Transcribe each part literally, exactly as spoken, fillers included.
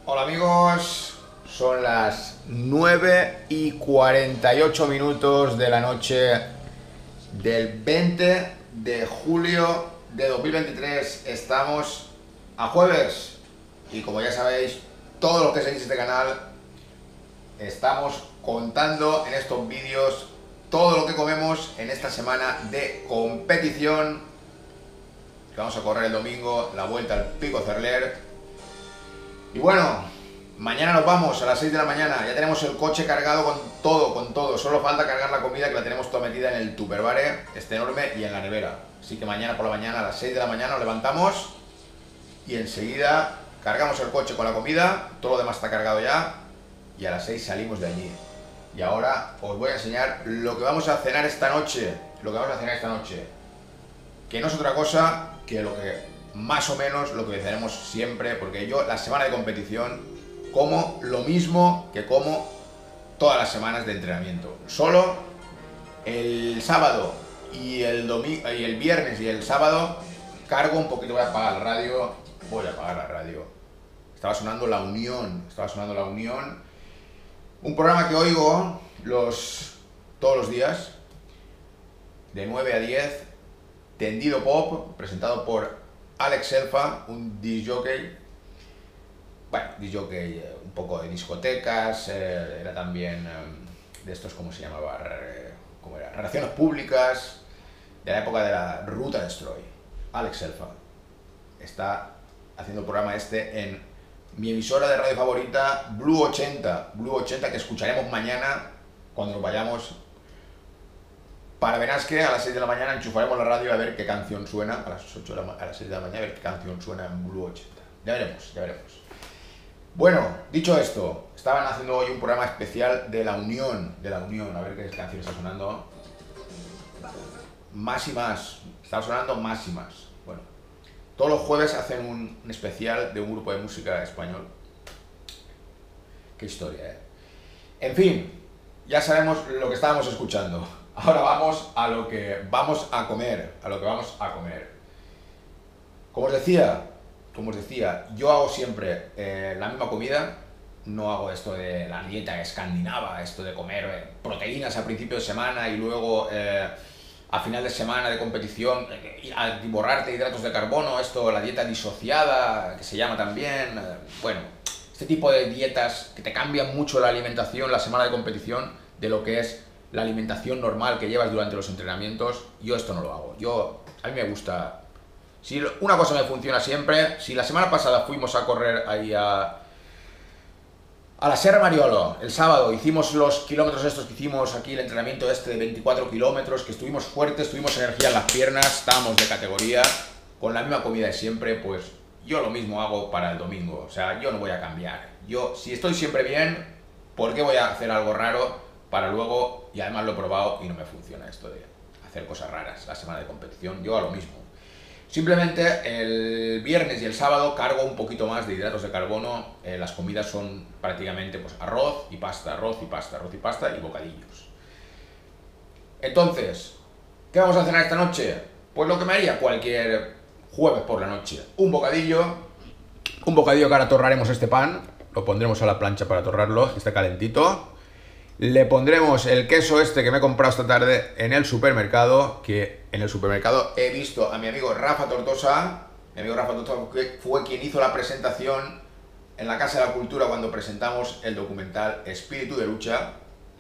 Hola amigos, son las nueve y cuarenta y ocho minutos de la noche del veinte de julio de dos mil veintitrés. Estamos a jueves y como ya sabéis, todos los que seguís este canal, estamos contando en estos vídeos todo lo que comemos en esta semana de competición. Vamos a correr el domingo la vuelta al Pico Cerler. Y bueno, mañana nos vamos a las seis de la mañana. Ya tenemos el coche cargado con todo, con todo. Solo falta cargar la comida, que la tenemos toda metida en el tupperware, este enorme, y en la nevera. Así que mañana por la mañana, a las seis de la mañana, nos levantamos y enseguida cargamos el coche con la comida. Todo lo demás está cargado ya y a las seis salimos de allí. Y ahora os voy a enseñar lo que vamos a cenar esta noche. Lo que vamos a cenar esta noche, que no es otra cosa que lo que más o menos lo que cenamos siempre, porque yo la semana de competición como lo mismo que como todas las semanas de entrenamiento. Solo el sábado y el domingo y el viernes y el sábado cargo un poquito. Voy a apagar la radio, voy a apagar la radio. Estaba sonando La Unión, estaba sonando La Unión, un programa que oigo los todos los días de nueve a diez, Tendido Pop, presentado por Alex Selfa, un disc jockey, bueno, disc jockey eh, un poco de discotecas, eh, era también eh, de estos, ¿cómo se llamaba? Re, ¿cómo era? Relaciones públicas, de la época de la Ruta Destroy. Alex Selfa está haciendo el programa este en mi emisora de radio favorita, Blue ochenta, Blue ochenta, que escucharemos mañana cuando nos vayamos para Benasque. A las seis de la mañana enchufaremos la radio a ver qué canción suena, a las ocho de la, a las seis de la mañana a ver qué canción suena en Blue ochenta. Ya veremos, ya veremos. Bueno, dicho esto, estaban haciendo hoy un programa especial de La Unión, de La Unión, a ver qué canción está sonando. Más y más, está sonando más y más. Bueno, todos los jueves hacen un, un especial de un grupo de música español. Qué historia, ¿eh? En fin, ya sabemos lo que estábamos escuchando. Ahora vamos a lo que vamos a comer, a lo que vamos a comer. Como os decía, como os decía, yo hago siempre eh, la misma comida. No hago esto de la dieta escandinava, esto de comer eh, proteínas a principio de semana y luego eh, a final de semana de competición eh, borrarte hidratos de carbono, esto, la dieta disociada, que se llama también. Eh, bueno, este tipo de dietas que te cambian mucho la alimentación la semana de competición de lo que es la alimentación normal que llevas durante los entrenamientos. Yo esto no lo hago. Yo, a mí me gusta, si una cosa me funciona siempre, si la semana pasada fuimos a correr ahí a, a la Serra Mariolo, el sábado hicimos los kilómetros estos que hicimos aquí, el entrenamiento este de veinticuatro kilómetros, que estuvimos fuertes, tuvimos energía en las piernas, estábamos de categoría, con la misma comida de siempre, pues yo lo mismo hago para el domingo. O sea, yo no voy a cambiar. Yo, si estoy siempre bien, ¿por qué voy a hacer algo raro para luego? Y además lo he probado y no me funciona esto de hacer cosas raras la semana de competición. Yo a lo mismo. Simplemente el viernes y el sábado cargo un poquito más de hidratos de carbono. Eh, las comidas son prácticamente pues arroz y pasta, arroz y pasta, arroz y pasta y bocadillos. Entonces, ¿qué vamos a cenar esta noche? Pues lo que me haría cualquier jueves por la noche. Un bocadillo. Un bocadillo que ahora torraremos este pan. Lo pondremos a la plancha para torrarlo, que esté calentito. Le pondremos el queso este que me he comprado esta tarde en el supermercado, que en el supermercado he visto a mi amigo Rafa Tortosa, mi amigo Rafa Tortosa que fue quien hizo la presentación en la Casa de la Cultura cuando presentamos el documental Espíritu de Lucha.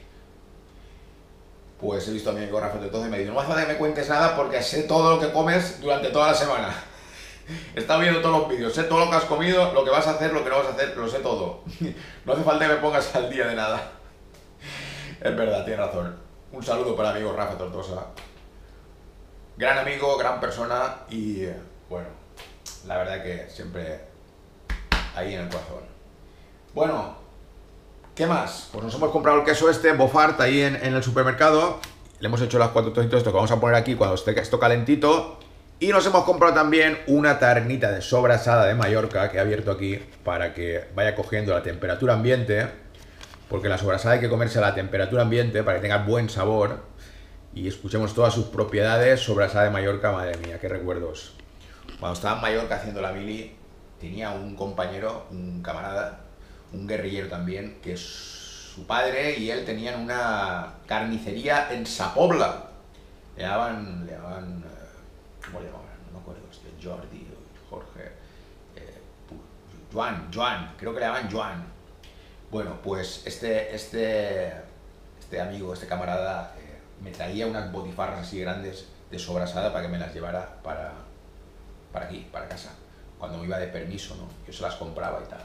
Pues he visto a mi amigo Rafa Tortosa y me dijo: no hace falta que me cuentes nada porque sé todo lo que comes durante toda la semana. He estado viendo todos los vídeos, sé todo lo que has comido, lo que vas a hacer, lo que no vas a hacer, lo sé todo. No hace falta que me pongas al día de nada. Es verdad, tienes razón. Un saludo para el amigo Rafa Tortosa. Gran amigo, gran persona y, bueno, la verdad que siempre ahí en el corazón. Bueno, ¿qué más? Pues nos hemos comprado el queso este, Bofart, ahí en, en el supermercado. Le hemos hecho las cuatro trocitos esto que vamos a poner aquí cuando esté esto calentito. Y nos hemos comprado también una ternita de sobrasada de Mallorca que he abierto aquí para que vaya cogiendo la temperatura ambiente. Porque la sobrasada hay que comerse a la temperatura ambiente para que tenga buen sabor y escuchemos todas sus propiedades. Sobrasada de Mallorca, madre mía, qué recuerdos. Cuando estaba en Mallorca haciendo la mili, tenía un compañero, un camarada, un guerrillero también, que su padre y él tenían una carnicería en Sapobla. Le llamaban, le llamaban, eh, ¿cómo le llamaban? No me acuerdo, hostia, Jordi, Jorge, eh, Joan, Joan, creo que le llamaban Joan. Bueno, pues este, este, este amigo, este camarada, eh, me traía unas botifarras así grandes de sobrasada para que me las llevara para, para aquí, para casa, cuando me iba de permiso, ¿no? Yo se las compraba y tal.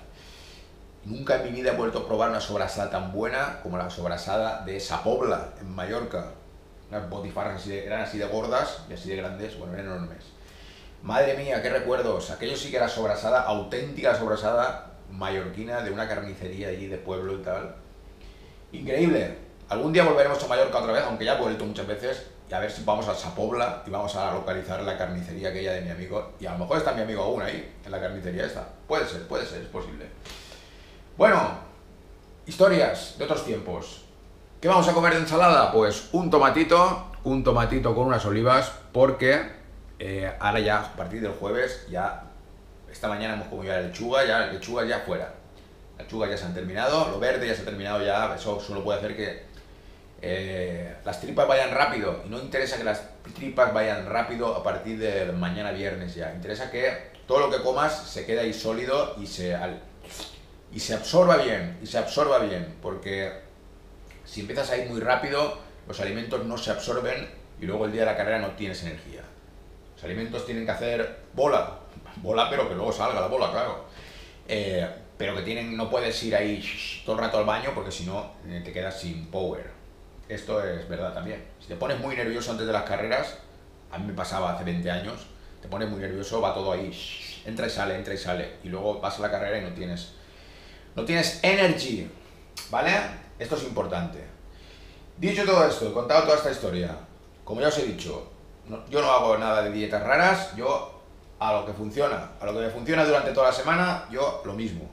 Nunca en mi vida he vuelto a probar una sobrasada tan buena como la sobrasada de Sapobla, en Mallorca. Unas botifarras así de, eran así de gordas y así de grandes, bueno, eran enormes. Madre mía, qué recuerdos. Aquello sí que era sobrasada, auténtica sobrasada mallorquina de una carnicería allí de pueblo y tal. Increíble. Algún día volveremos a Mallorca otra vez, aunque ya he vuelto muchas veces, y a ver si vamos a Sapobla y vamos a localizar la carnicería aquella de mi amigo. Y a lo mejor está mi amigo aún ahí, en la carnicería esta. Puede ser, puede ser, es posible. Bueno, historias de otros tiempos. ¿Qué vamos a comer de ensalada? Pues un tomatito, un tomatito con unas olivas, porque eh, ahora ya, a partir del jueves, ya, esta mañana hemos comido la lechuga, ya la lechuga ya fuera. Las lechugas ya se han terminado, lo verde ya se ha terminado ya, eso solo puede hacer que eh, las tripas vayan rápido, y no interesa que las tripas vayan rápido a partir del mañana viernes ya, interesa que todo lo que comas se quede ahí sólido y se, y se absorba bien, y se absorba bien, porque si empiezas a ir muy rápido, los alimentos no se absorben y luego el día de la carrera no tienes energía. Los alimentos tienen que hacer bola, bola pero que luego salga la bola, claro. Eh, pero que tienen, no puedes ir ahí todo el rato al baño porque si no te quedas sin power. Esto es verdad también. Si te pones muy nervioso antes de las carreras, a mí me pasaba hace veinte años, te pones muy nervioso, va todo ahí, entra y sale, entra y sale, y luego vas a la carrera y no tienes, no tienes energy, ¿vale? Esto es importante. Dicho todo esto, he contado toda esta historia. Como ya os he dicho, no, yo no hago nada de dietas raras, yo a lo que funciona, a lo que me funciona durante toda la semana, yo lo mismo.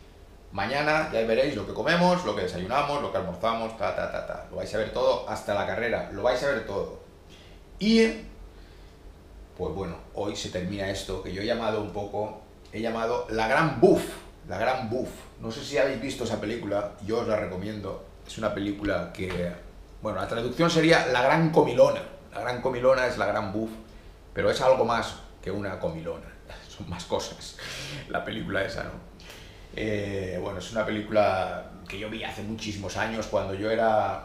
Mañana ya veréis lo que comemos, lo que desayunamos, lo que almorzamos, ta, ta, ta, ta. Lo vais a ver todo hasta la carrera, lo vais a ver todo. Y, pues bueno, hoy se termina esto que yo he llamado un poco, he llamado La Gran Buff. La Gran Buff. No sé si habéis visto esa película, yo os la recomiendo. Es una película que, bueno, la traducción sería La Gran Comilona. La Gran Comilona es la Gran Buff, pero es algo más que una comilona. Son más cosas, la película esa, ¿no? Eh, bueno, es una película que yo vi hace muchísimos años, cuando yo era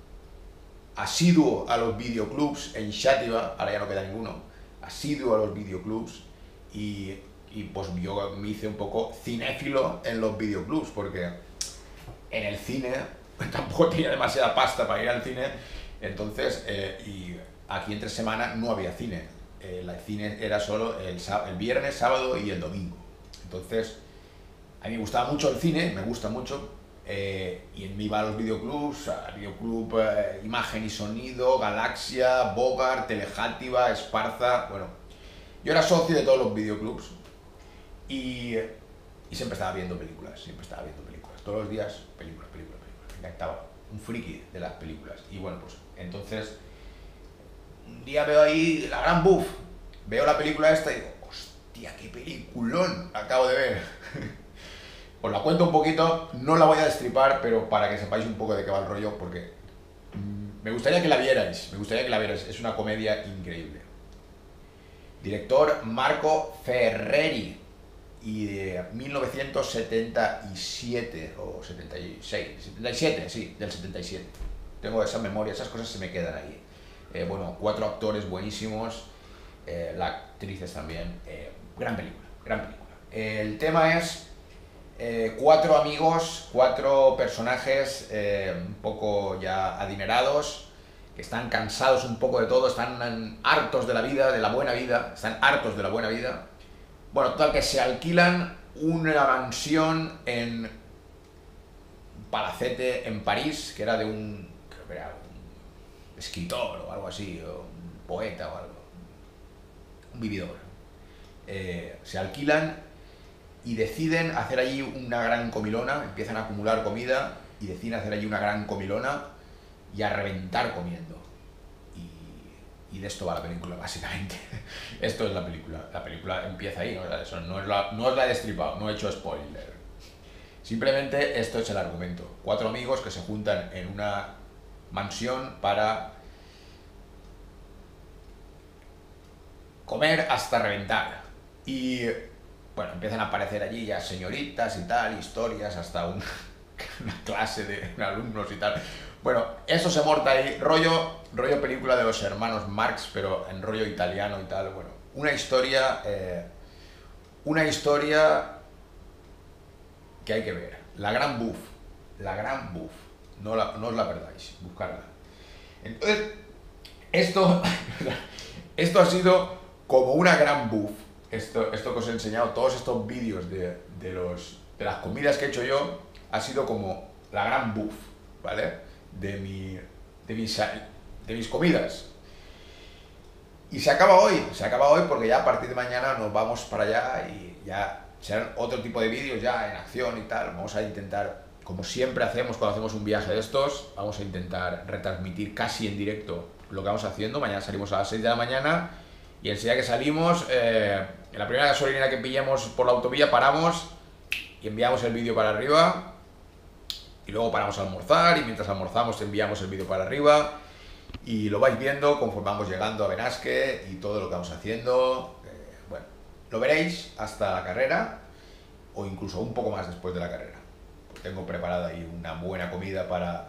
asiduo a los videoclubs en Xàtiva, ahora ya no queda ninguno, asiduo a los videoclubs, y... y pues yo me hice un poco cinéfilo en los videoclubs, porque en el cine tampoco tenía demasiada pasta para ir al cine, entonces, eh, y aquí entre semana no había cine, eh, el cine era solo el, el viernes, sábado y el domingo, entonces a mí me gustaba mucho el cine, me gusta mucho, eh, y me iba a los videoclubs, al videoclub eh, Imagen y Sonido, Galaxia, Bogart, Telejátiva, Esparza, bueno, yo era socio de todos los videoclubs. Y, y siempre estaba viendo películas, siempre estaba viendo películas, todos los días películas, películas, películas, me encantaba, un friki de las películas. Y bueno, pues entonces un día veo ahí La Gran Buff, veo la película esta y digo, hostia, qué peliculón acabo de ver. Os la cuento un poquito, no la voy a destripar, pero para que sepáis un poco de qué va el rollo, porque me gustaría que la vierais, me gustaría que la vierais, es una comedia increíble. Director Marco Ferreri, y de mil novecientos setenta y siete o setenta y seis, setenta y siete, sí, del setenta y siete. Tengo esa memoria, esas cosas se me quedan ahí. Eh, bueno, cuatro actores buenísimos, eh, las actrices también, eh, gran película, gran película. Eh, el tema es eh, cuatro amigos, cuatro personajes eh, un poco ya adinerados, que están cansados un poco de todo, están hartos de la vida, de la buena vida, están hartos de la buena vida. Bueno, total, que se alquilan una mansión en un palacete en París, que era de un, creo que era un escritor o algo así, o un poeta o algo, un vividor. Eh, se alquilan y deciden hacer allí una gran comilona, empiezan a acumular comida y deciden hacer allí una gran comilona y a reventar comiendo. Y de esto va la película, básicamente. Esto es la película. La película empieza ahí, ¿no? Eso no, es la, no os la he destripado, no he hecho spoiler. Simplemente esto es el argumento. Cuatro amigos que se juntan en una mansión para comer hasta reventar. Y bueno, empiezan a aparecer allí ya señoritas y tal, historias, hasta un, una clase de alumnos y tal. Bueno, eso se monta ahí, rollo, rollo película de los hermanos Marx, pero en rollo italiano y tal. Bueno, una historia, eh, una historia que hay que ver. La gran buff, la gran buff. No, la, no os la perdáis, buscarla. Entonces, esto, esto ha sido como una gran buff. Esto, esto que os he enseñado, todos estos vídeos de, de, los, de las comidas que he hecho yo, ha sido como la gran buff, ¿vale? De, mi, de, mis, de mis comidas. Y se acaba hoy, se acaba hoy porque ya a partir de mañana nos vamos para allá y ya serán otro tipo de vídeos ya en acción y tal. Vamos a intentar, como siempre hacemos cuando hacemos un viaje de estos, vamos a intentar retransmitir casi en directo lo que vamos haciendo. Mañana salimos a las seis de la mañana y enseguida que salimos, eh, en la primera gasolinera que pillemos por la autovía paramos y enviamos el vídeo para arriba y luego paramos a almorzar y mientras almorzamos enviamos el vídeo para arriba y lo vais viendo conforme vamos llegando a Benasque y todo lo que vamos haciendo. Eh, bueno, lo veréis hasta la carrera o incluso un poco más después de la carrera. Pues tengo preparada ahí una buena comida para,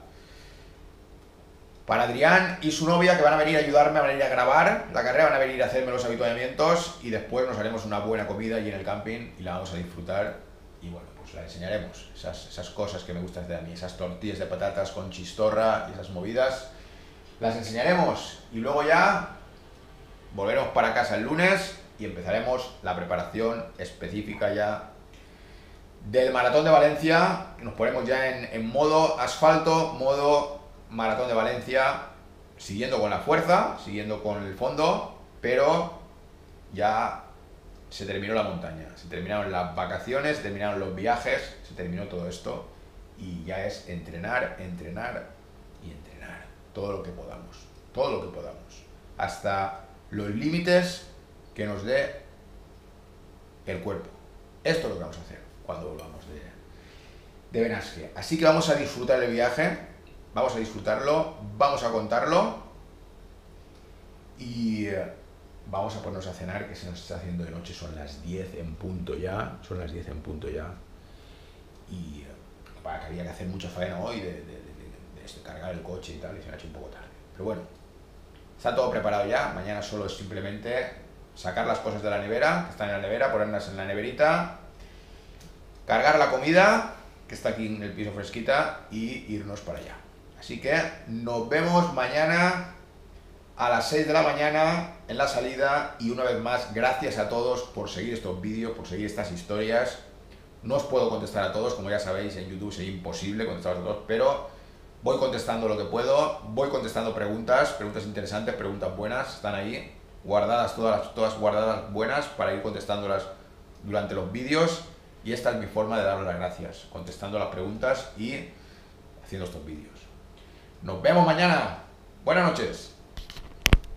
para Adrián y su novia, que van a venir a ayudarme, van a venir a grabar la carrera, van a venir a hacerme los avituallamientos y después nos haremos una buena comida allí en el camping y la vamos a disfrutar y bueno, pues la enseñaremos, esas, esas cosas que me gustan de a mí, esas tortillas de patatas con chistorra y esas movidas, las enseñaremos y luego ya volveremos para casa el lunes y empezaremos la preparación específica ya del Maratón de Valencia. Nos ponemos ya en, en modo asfalto, modo Maratón de Valencia, siguiendo con la fuerza, siguiendo con el fondo, pero ya se terminó la montaña, se terminaron las vacaciones, se terminaron los viajes, se terminó todo esto y ya es entrenar, entrenar y entrenar todo lo que podamos, todo lo que podamos, hasta los límites que nos dé el cuerpo. Esto es lo que vamos a hacer cuando volvamos de, de Benasque. Así que vamos a disfrutar el viaje, vamos a disfrutarlo, vamos a contarlo y vamos a ponernos a cenar, que se nos está haciendo de noche, son las diez en punto ya, son las diez en punto ya. Y para que había que hacer mucha faena hoy de, de, de, de, de cargar el coche y tal, y se me ha hecho un poco tarde. Pero bueno, está todo preparado ya, mañana solo es simplemente sacar las cosas de la nevera, que están en la nevera, ponerlas en la neverita, cargar la comida, que está aquí en el piso fresquita, y irnos para allá. Así que nos vemos mañana a las seis de la mañana en la salida y una vez más, gracias a todos por seguir estos vídeos, por seguir estas historias. No os puedo contestar a todos, como ya sabéis, en YouTube es imposible contestar a todos, pero voy contestando lo que puedo, voy contestando preguntas, preguntas interesantes, preguntas buenas, están ahí, guardadas, todas, todas guardadas buenas para ir contestándolas durante los vídeos y esta es mi forma de daros las gracias, contestando las preguntas y haciendo estos vídeos. Nos vemos mañana, buenas noches.